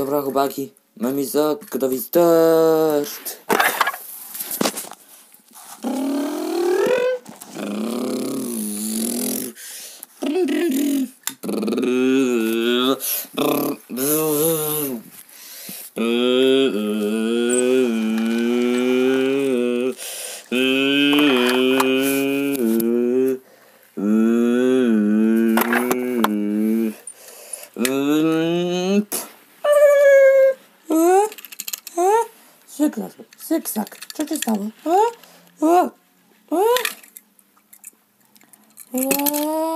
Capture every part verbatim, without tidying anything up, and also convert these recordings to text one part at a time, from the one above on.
Dobra chłopaki, mamy za gotowi start. Zygzak, zygzak, co się stało? A? A? A? A?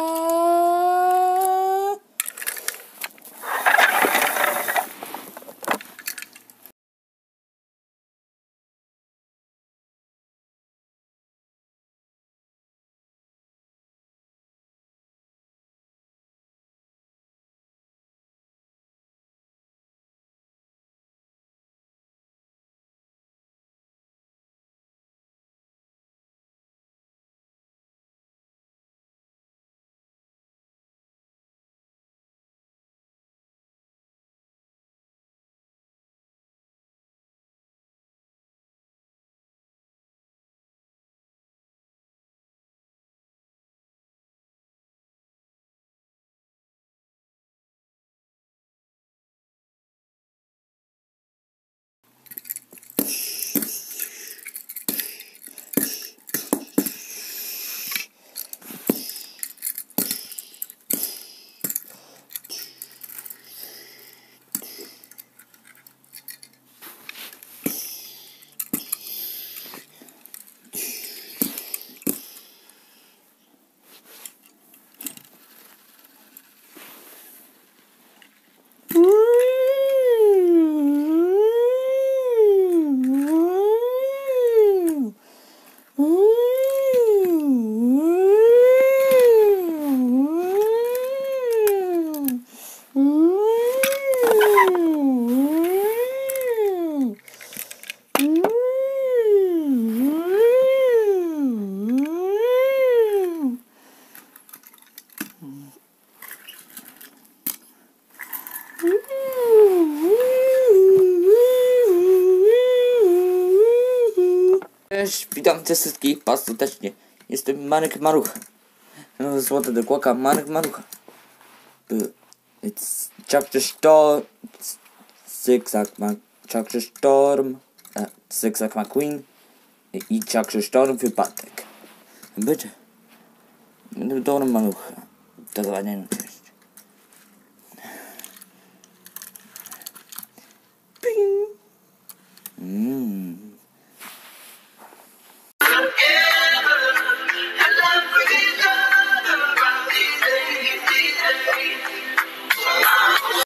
Cześć, witam cię wszystkich bardzo serdecznie. Jestem Marek Maruch. No, złote do kłaka, Marek Maruch. It's Chapter Storm. Zygzak ma Chapter Storm. Uh, Zygzak McQueen. I Chapter Storm wypadek. Bitte. Dobra Maruch. Do zobaczenia.